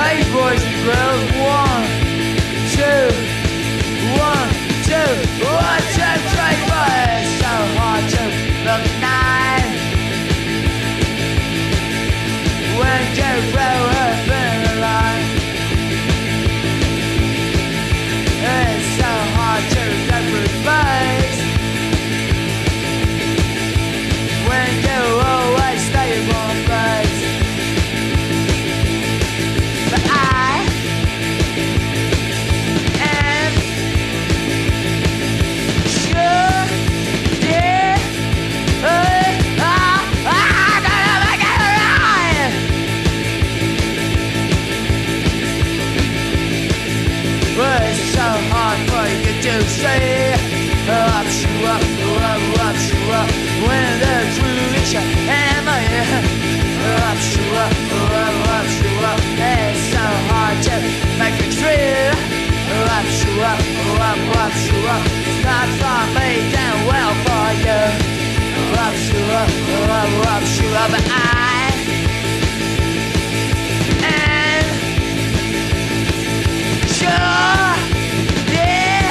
Hey boys and girls, 1, 2, 1, 2, 1, 2, 3, 4. It's so hard to love the night when you grow up in a line. It's so hard to get through space when you always stay in one place. But I am sure, yeah, I'm gonna make it right. But it's so hard for you to say up you up, when the truth is your enemy. Up you up, it's so hard to make it true. Up you up, it's not for me, damn well for you. Up you up, but I am sure, yeah,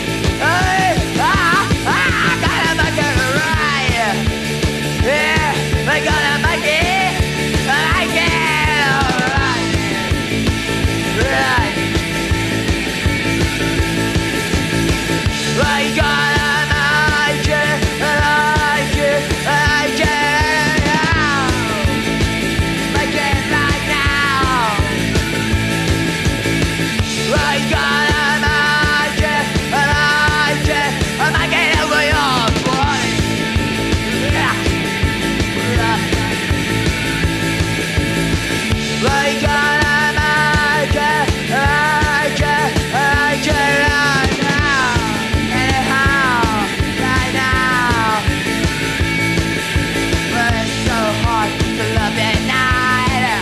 I gotta make it right. Yeah, we gotta make it. I get alright, right. I gotta make it, make it now. Make it right now. I gotta make it over your body. Yeah. I gotta make it right now. Anyhow, right now. But it's so hard to love at night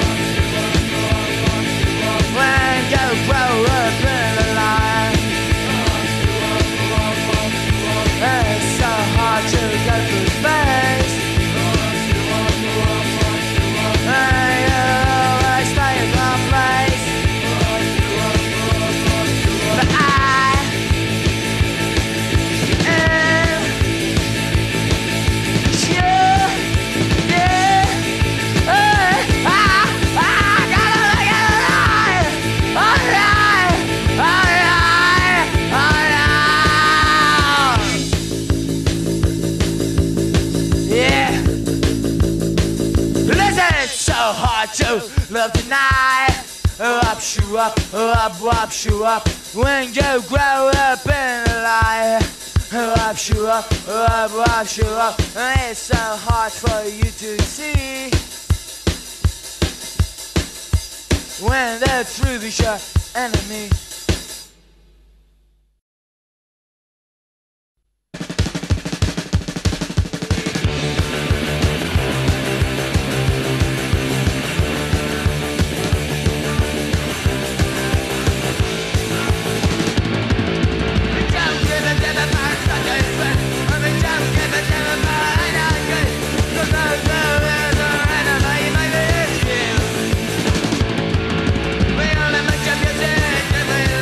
when you grow up in the line. It's so hard to go through space. But I am sure, yeah, I gotta make it right, alright. Yeah, listen, it's so hard to love tonight. Up you up, when you grow up in a lie. Up you up, it's so hard for you to see when the truth is your enemy. We only make champions.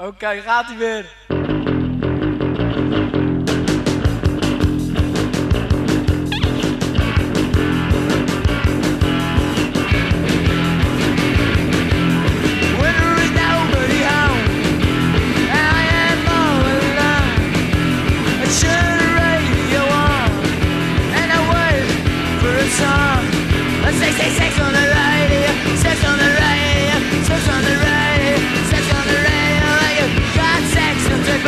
Oké, gaat hij weer. Winter is nobody home, and I am all alone. I turn the radio on, and I wait for a song. I say sex on the radio, sex on the radio, sex on the radio, sex on the radio. Like you got sex and take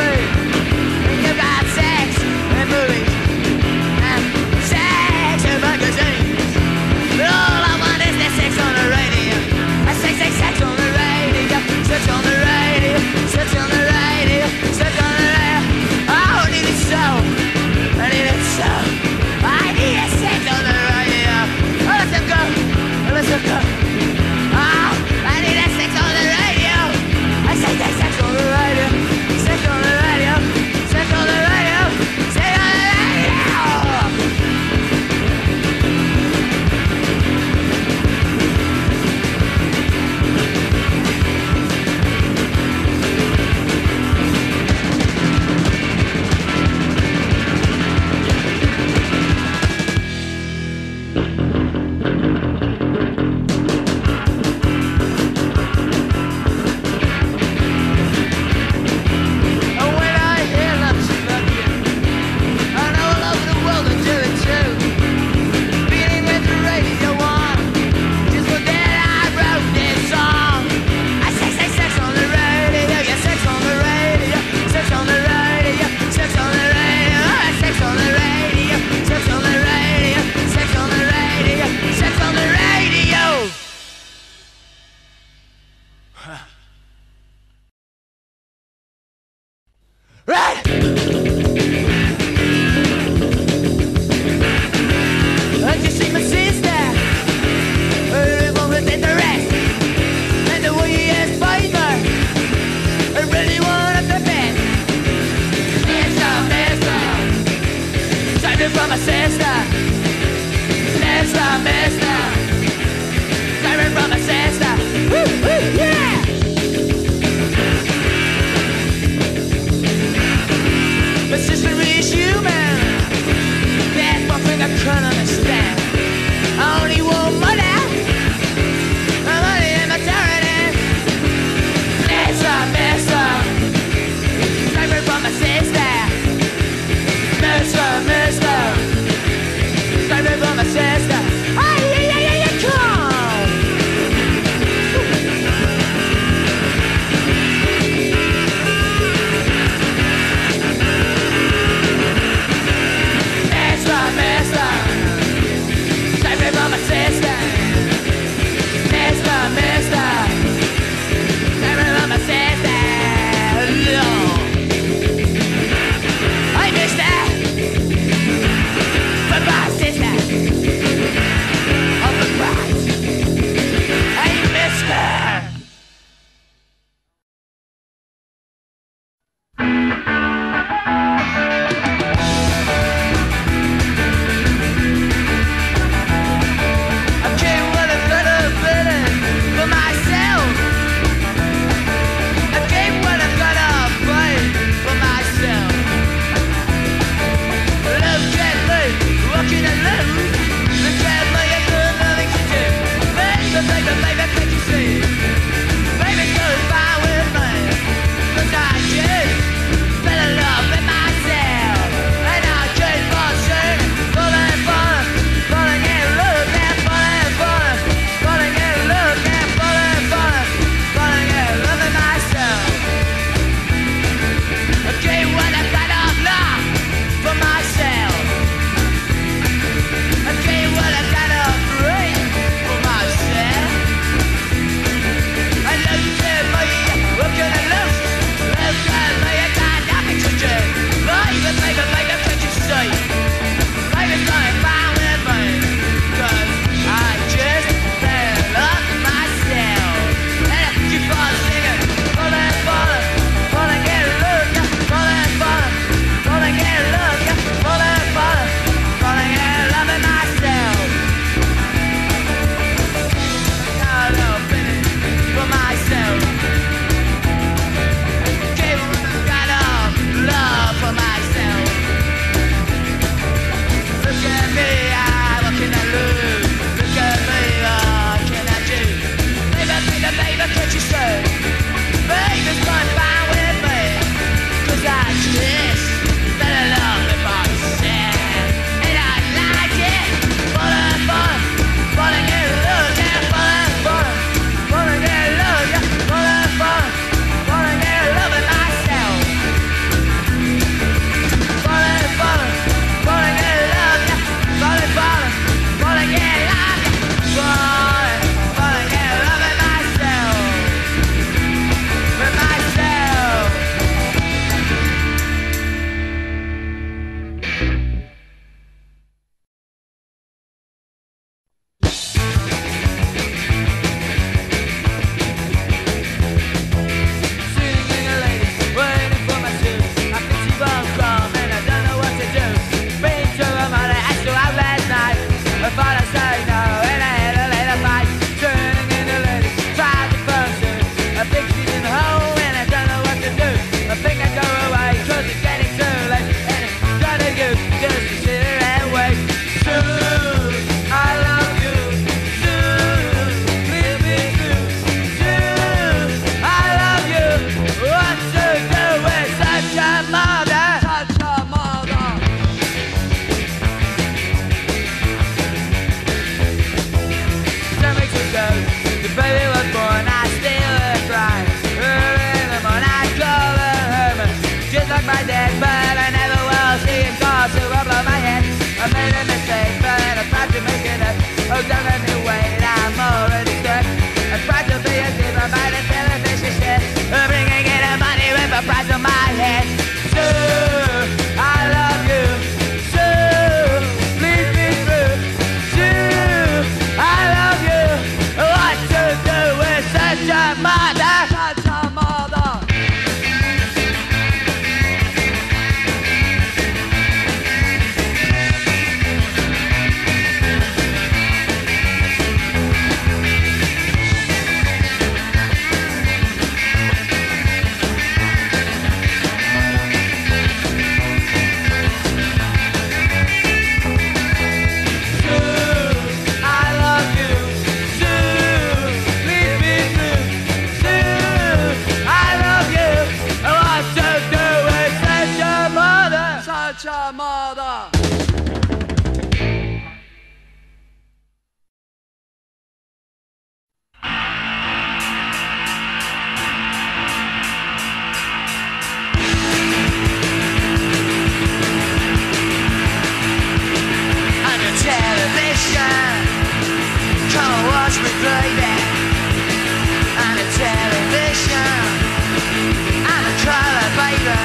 me, baby. I'm a television. I'm a color, baby.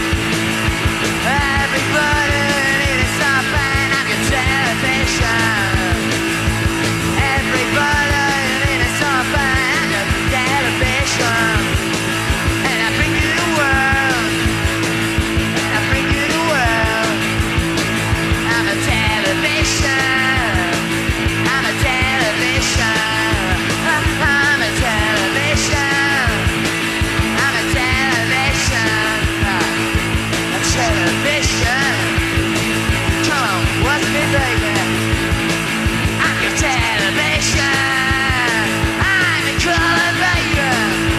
Everybody needs something. I'm your television. Everybody needs something. I'm your television. And I bring you the world. And I bring you the world. I'm a television. I'm a television. I'm a television. I'm a television. A television. Come on, watch me, baby. I'm your television. I'm your color, baby.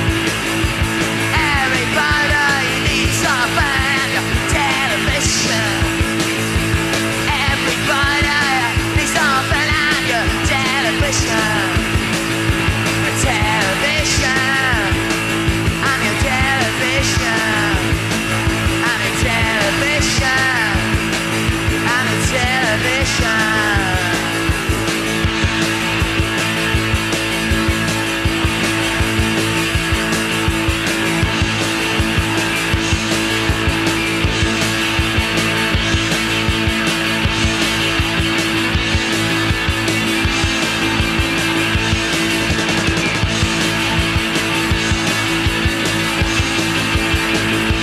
Everybody needs something. I'm your television. Everybody needs something. I'm your television. A television. I'm your television. I'm a television. I'm a television.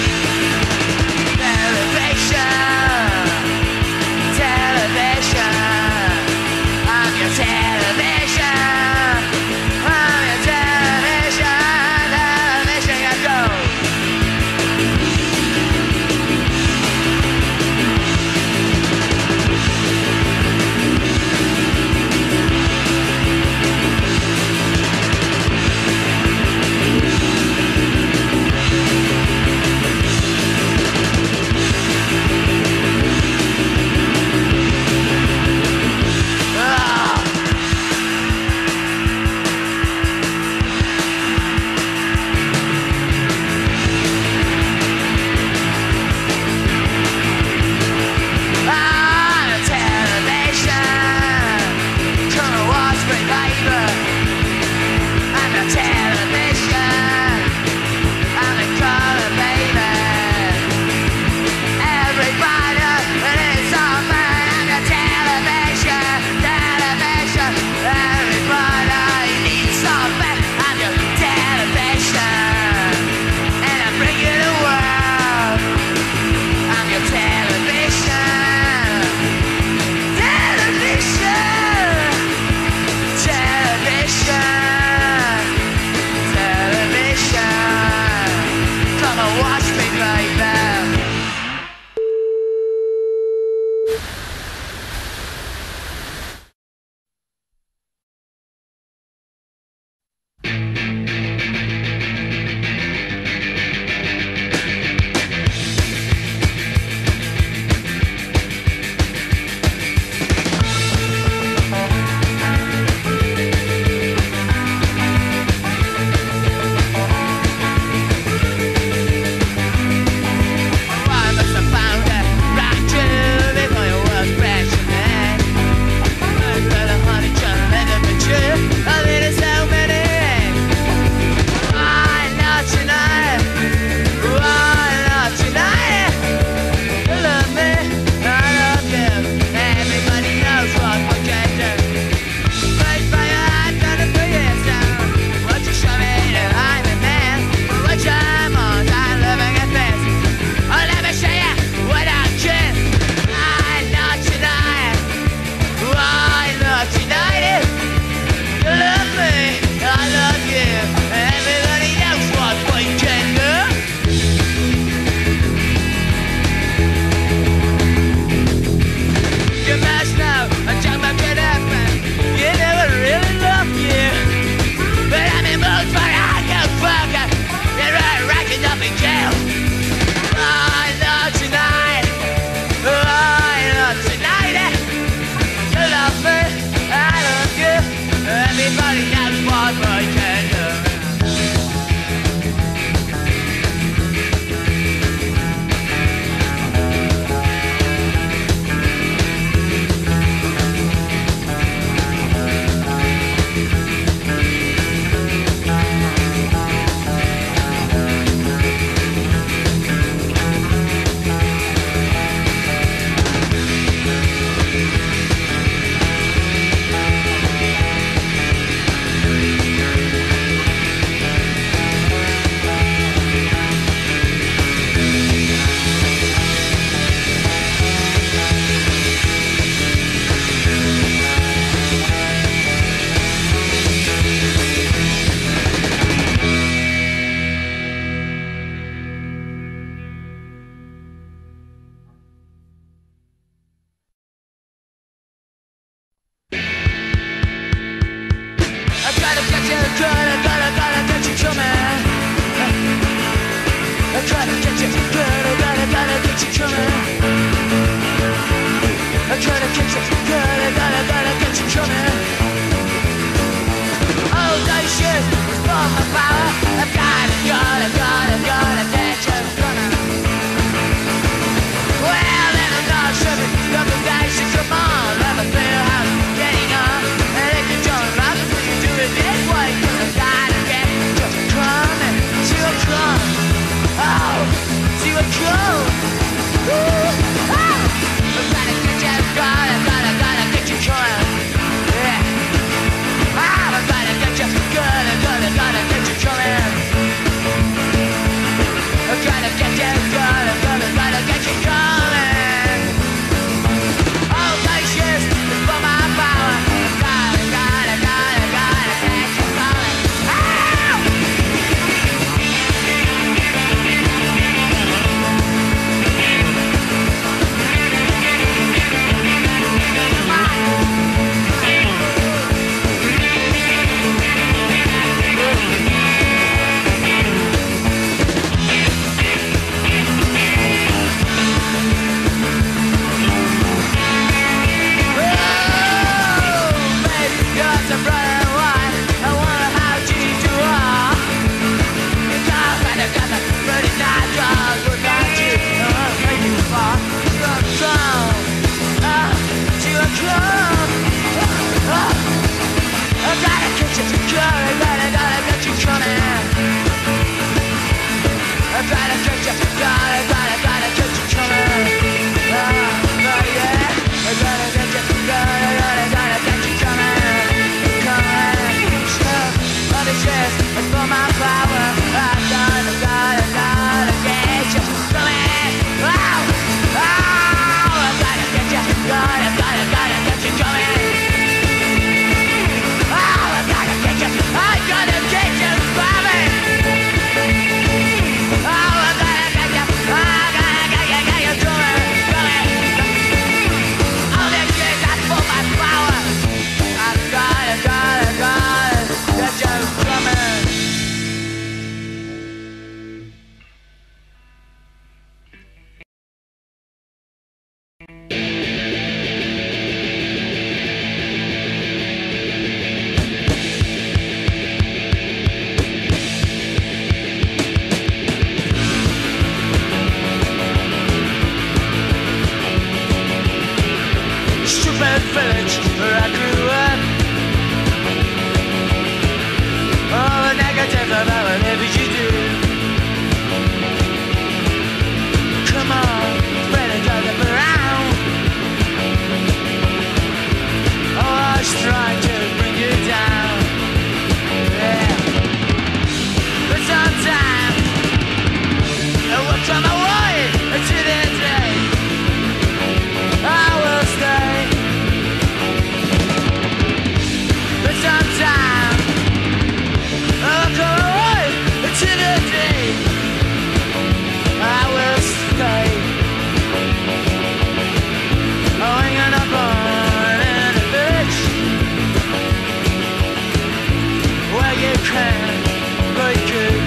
Television. you coming. I'm gonna get you, gonna get you coming. Oh, those shit was for my power. I've gotta get you coming. Well, then I'm not sure that the guys should come on. Let me feel how it's getting on. And if you don't like it, you do it this way. Cause I gotta get you coming. See you come. Oh, see you come. Ooh, oh. I'm gonna get you, gotta get you coming. Yeah. Oh, I'm gonna get you, gotta get you coming. I'm gonna get you, gotta get you coming. All those years for my power. Gotta get you coming. Village where I grew up. All the negative about whatever you do. Come on, spread it around. Oh, I was trying to bring you down. Yeah. But sometimes it will come away to the day. I will stay. Sometime I'll come away to the day. I will stay. Oh, I'm gonna born in a village where you can break it.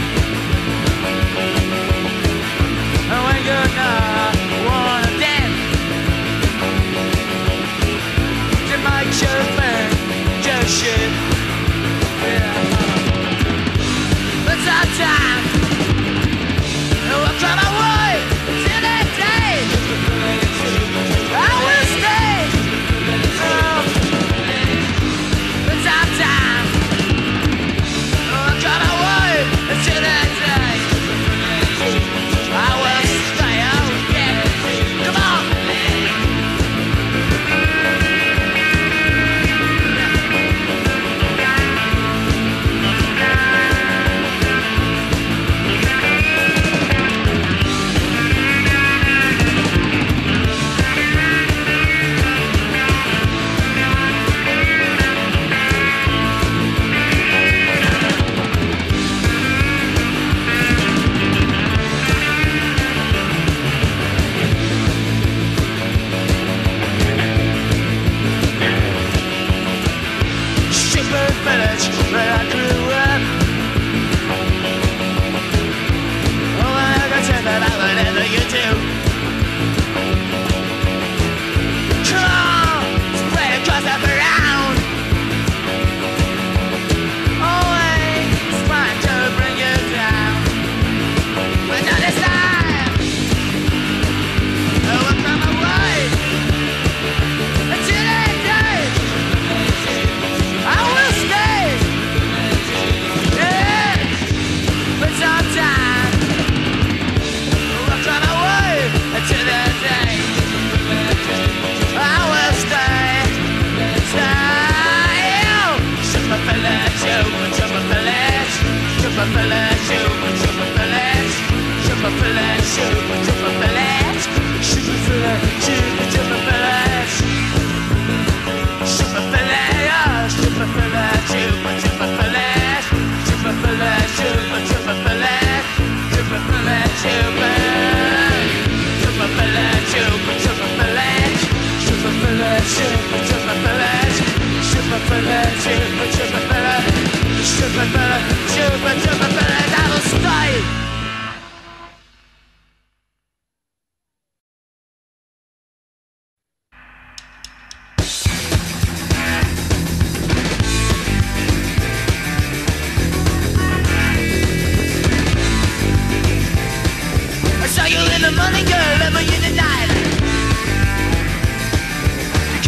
And when you're not wanna dance, to make sure just shit. Yeah. But sometimes it will come away to that day. I will stay. But sometimes it will come away to that day. I will stay. Oh yeah. Come on. Village where I grew up. Oh, I can say that I whatever you do.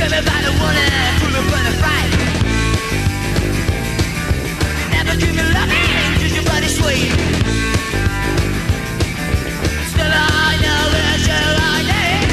driven by the warning, pulling for the fight. Never give me loving, just your body sweet. Still I know that you're I need.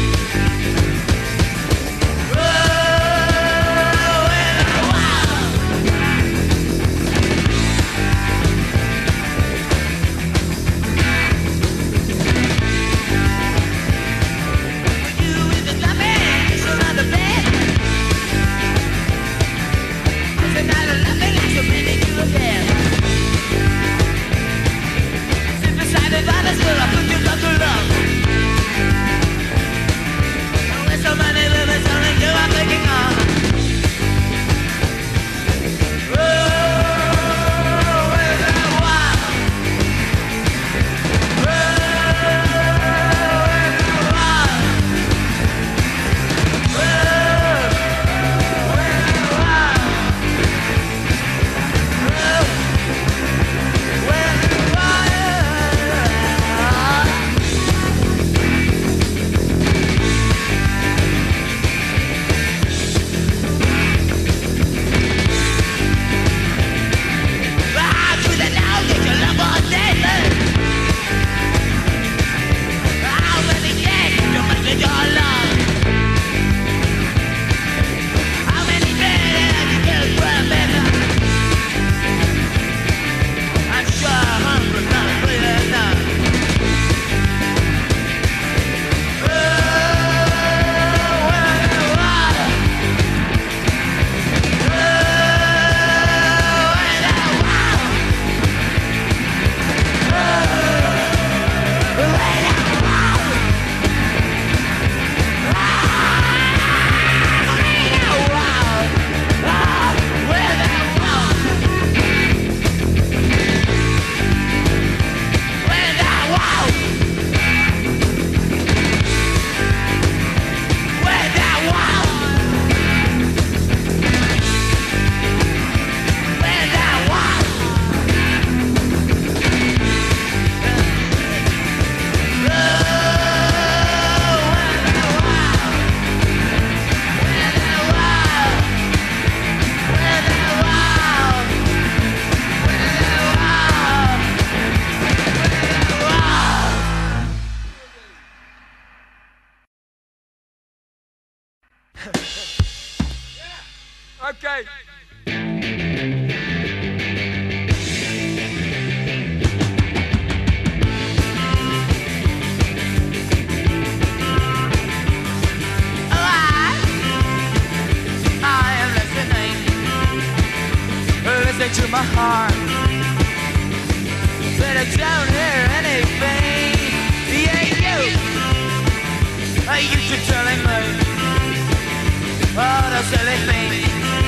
Okay. I am listening to my heart, but I don't hear anything. Yeah, you keep telling me all those silly things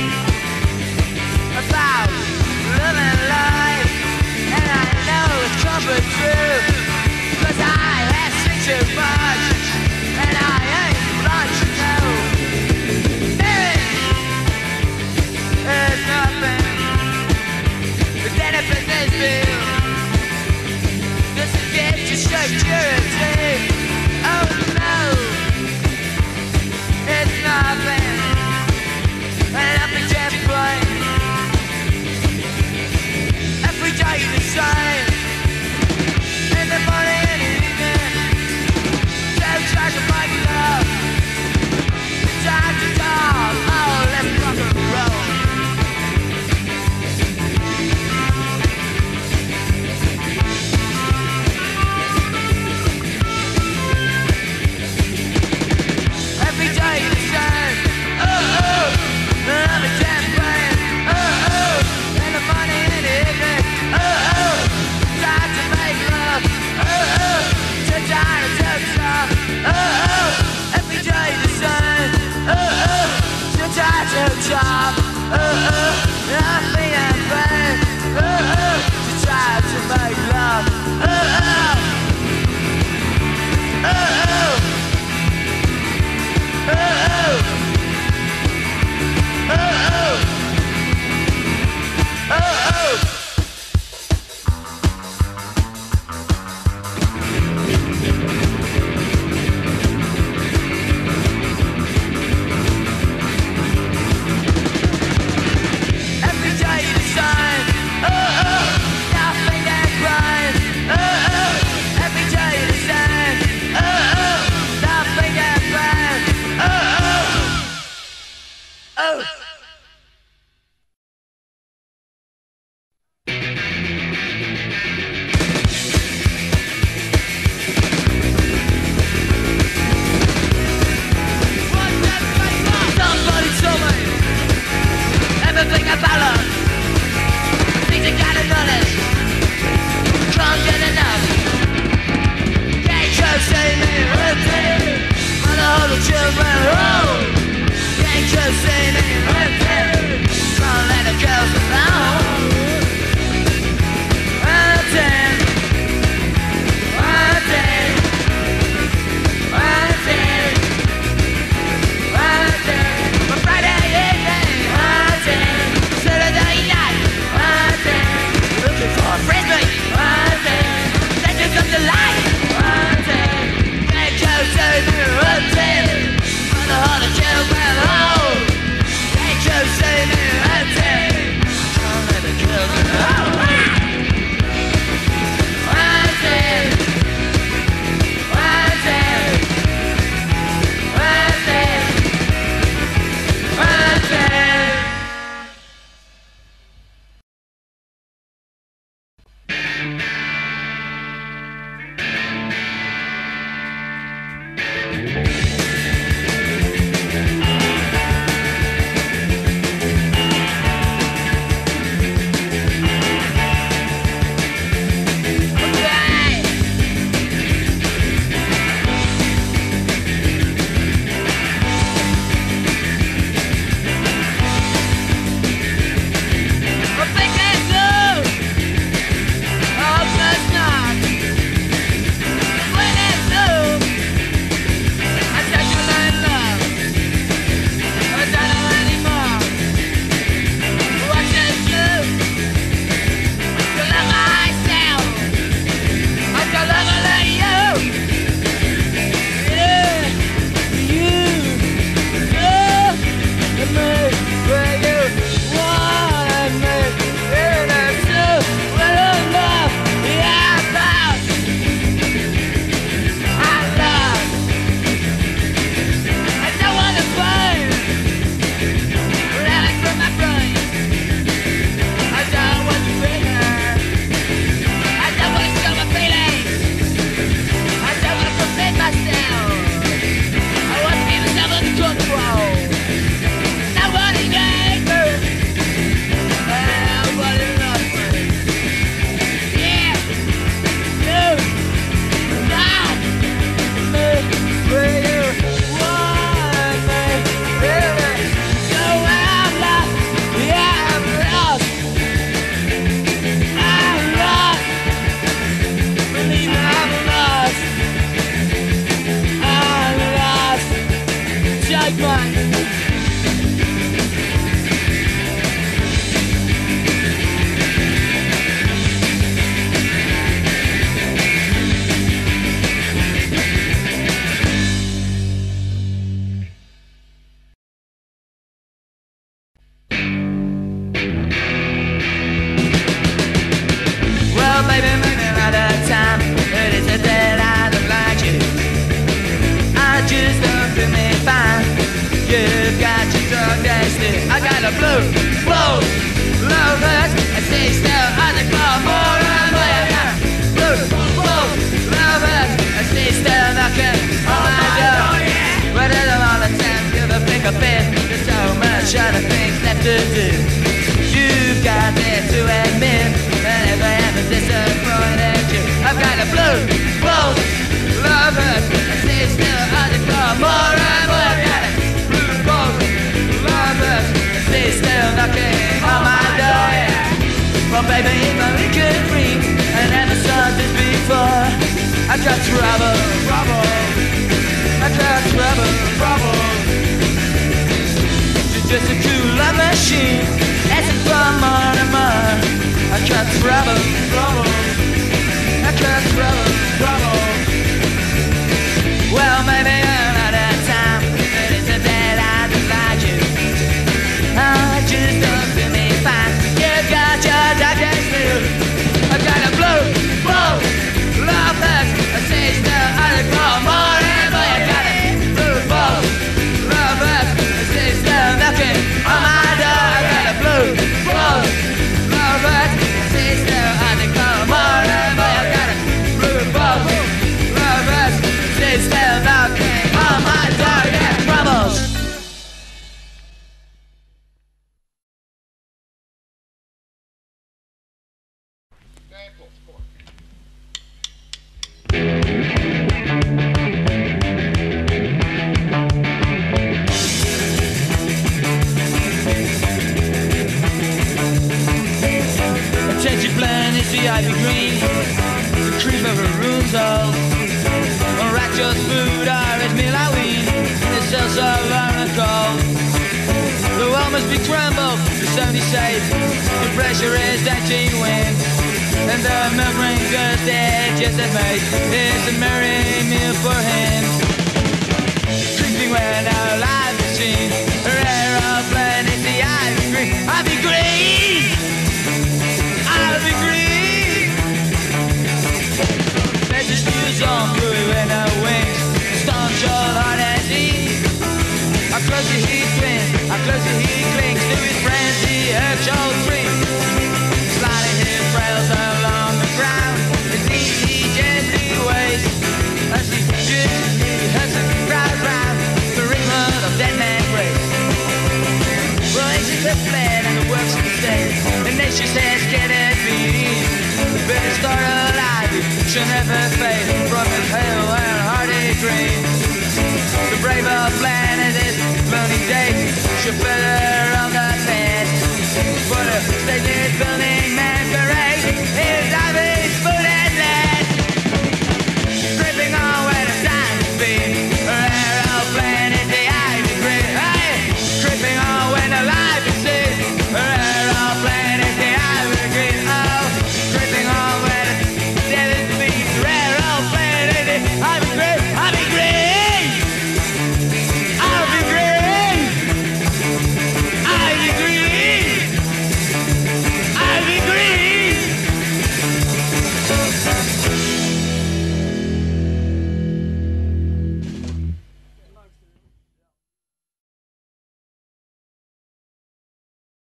about living life, and I know it's comfort true, 'cause I have seen too much, and I ain't much to know. It's nothing but anything is real. This is get you security. Oh no, it's nothing, nothing just plain. Every day the same, in the morning and evening. Don't try to make love, time to talk. Oh, let's rock and roll. Every day the same. Oh, oh, another damn plan. Oh, oh, and the money in the evening. Oh, oh, time to make love. Oh, oh, to die to stop. Oh, oh, every day the same. Oh, oh, to die to job. Oh, oh, nothing in vain. Oh, oh, to try to make love. Oh, oh, oh, oh. Oh, oh. Oh, oh. Oh, oh. Somebody told me everything about love. Things I gotta notice. Can't get enough. Can't just say me anything. On the whole of children, oh. Can't just say me anything. Can't let the girls alone. Anything. Anything. Anything. Anything. But Friday evening. Anything. Saturday night. Anything. Looking for a friend, mate. Anything. Legends of the light. Anything. Can't just say me anything. On the heart of children, oh. Can't just say me anything. Can't let the girls alone. Anything. Anything. Anything. Anything. must be crumbled, the stony safe. The pressure is that she wins, and the milk ring goes dead just as made. It's a merry meal for him. Creeping when our life is seen, her aeroplane is the ivy green. Ivy green! Ivy green! Message news on blue in her wings, staunch old heart and deep. How closely he clings, how closely he clings to his frenzy, her child free. Sliding his rails along the ground, his knees he gently waves, as he gently has a crowd round the ringlet of dead man grace. Well, it's the plan and the works of the state, and nature says, can it be? The better start alive, shall never fade from his pale and hearty green. The braver planet is lonely day, should better